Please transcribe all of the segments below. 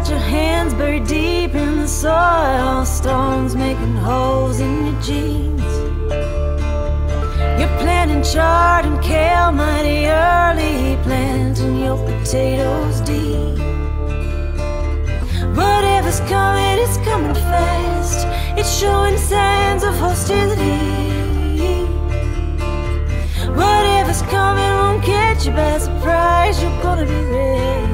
got your hands buried deep in the soil, stones making holes in your jeans. You're planting chard and kale mighty early, planting your potatoes deep. Whatever's coming, it's coming fast. It's showing signs of hostility. Whatever's coming won't catch you by surprise. You're gonna be ready.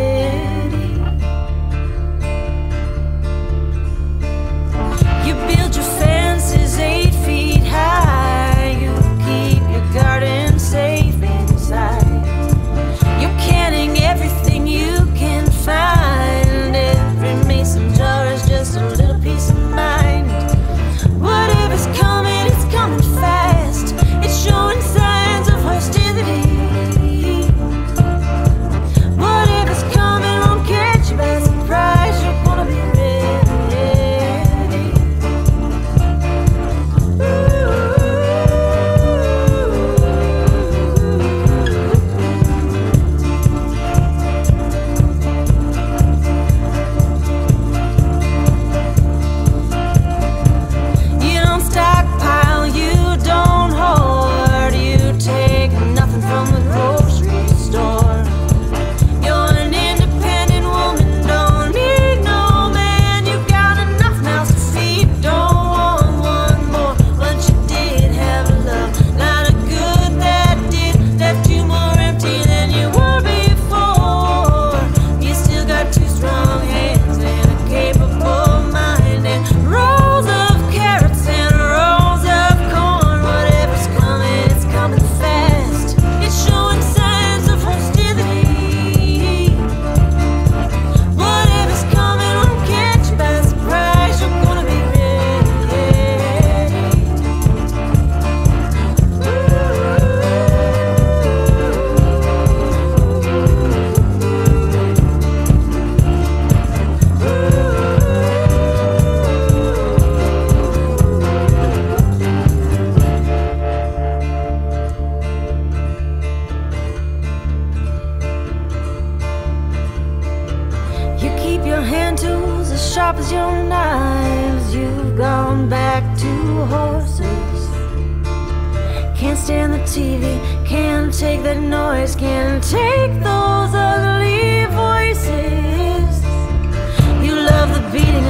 You build your fences 8 feet high. You keep your garden safe inside. You're canning everything you can find. Every mason jar is just a little piece of mind. Whatever's coming, it's coming fast. It's showing signs of hostility. Whatever's coming won't catch you by surprise. You're gonna be ready. You don't stockpile, you don't hoard, you take nothing from the grocery store. You're an independent woman, don't need no man. You got enough mouths to feed, don't want one more. But you did have love, not a good that did left you more empty than you were before. You still got 2 strong hands and a capable mind, and rows of carrots and rows of corn. Whatever's coming, it's coming fast. It's showing signs of hostility. Whatever's coming won't catch you by surprise. You're gonna be You keep your hand tools as sharp as your knives. You've gone back to horses. Can't stand the TV, can't take that noise, can't take those ugly voices. You love the beating